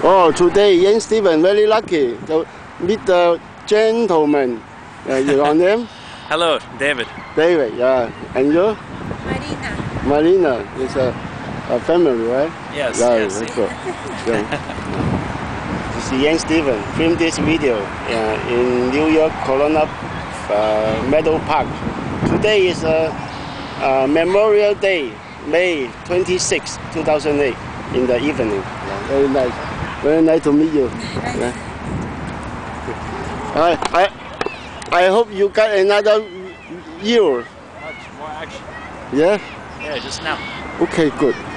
Oh, today Ian Stephen very lucky to meet the gentleman. Your name? Hello, David. David, yeah. And you? Marina. Marina is a family, right? Yes, yeah, yes. That's good. Yeah. This is Ian Stephen. Filmed this video in New York Corona Meadow Park. Today is Memorial Day, May 26, 2008, in the evening. Yeah, very nice. Very nice to meet you. Yeah. I hope you got another year. Much more action. Yeah? Yeah, just now. Okay, good.